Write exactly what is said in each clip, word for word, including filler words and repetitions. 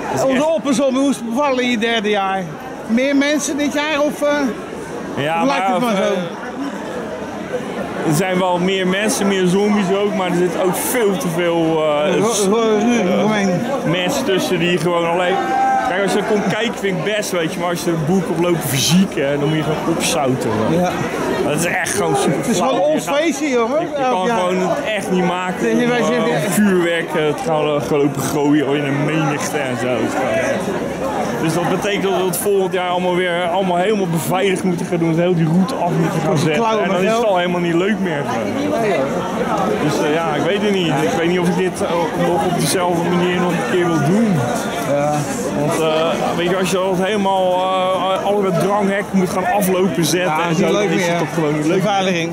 Onze opperzombie, hoe is het bevallen in je derde jaar? Meer mensen dit jaar of uh, ja, lijkt maar, het maar zo? Er zijn wel meer mensen, meer zombies ook, maar er zitten ook veel te veel uh, uh, mensen tussen die gewoon alleen... Kijk, als je er komt kijken vind ik best, weet je, maar als je er een boek op loopt fysiek, hè, dan moet je gewoon opzouten. Ja. Dat is echt gewoon super. Het is gewoon ons feestje, jongen. Je, je kan ja. gewoon het echt niet maken. Om, uh, vuurwerk uh, te gaan uh, lopen gooien in een menigte en zo. Dus dat betekent dat we het volgend jaar allemaal weer allemaal helemaal beveiligd moeten gaan doen. Heel die route af moeten gaan zetten. En dan is het al helemaal niet leuk meer. Dus uh, ja, ik weet het niet. Ik weet niet of ik dit uh, nog op dezelfde manier nog een keer wil doen. Ja. Want uh, weet je, als je dat helemaal uh, alle met dranghek moet gaan aflopen zetten ja, en zo, dan is het toch gewoon niet leuk. Beveiliging.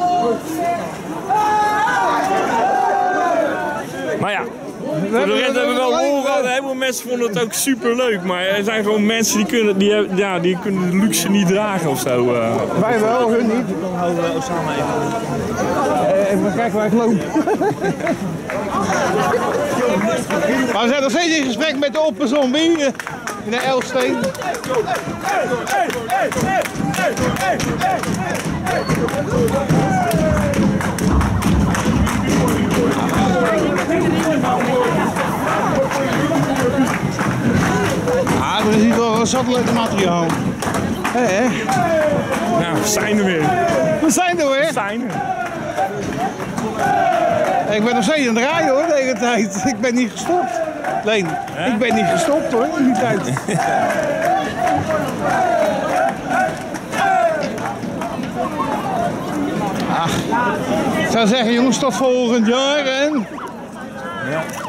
Maar ja. We hebben, we hebben wel horen gehad, heel veel mensen vonden het ook super leuk, maar er zijn gewoon mensen die kunnen, die, ja, die kunnen de luxe niet dragen of zo. Uh. Wij wel, hun niet. Dan houden we Osama even. Even kijken waar ik loop. Maar we zijn nog steeds in gesprek met de opperzombie in de Elfsteen. Ah, er is hier wel zat leuke materiaal. Hé, hè? Nou, we zijn er weer. We zijn er weer. We zijn er. Ik ben nog steeds aan het draaien hoor, de hele tijd. Ik ben niet gestopt. Leen, He? ik ben niet gestopt hoor, in die tijd. Ach, ik zou zeggen jongens, tot volgend jaar en... Ja.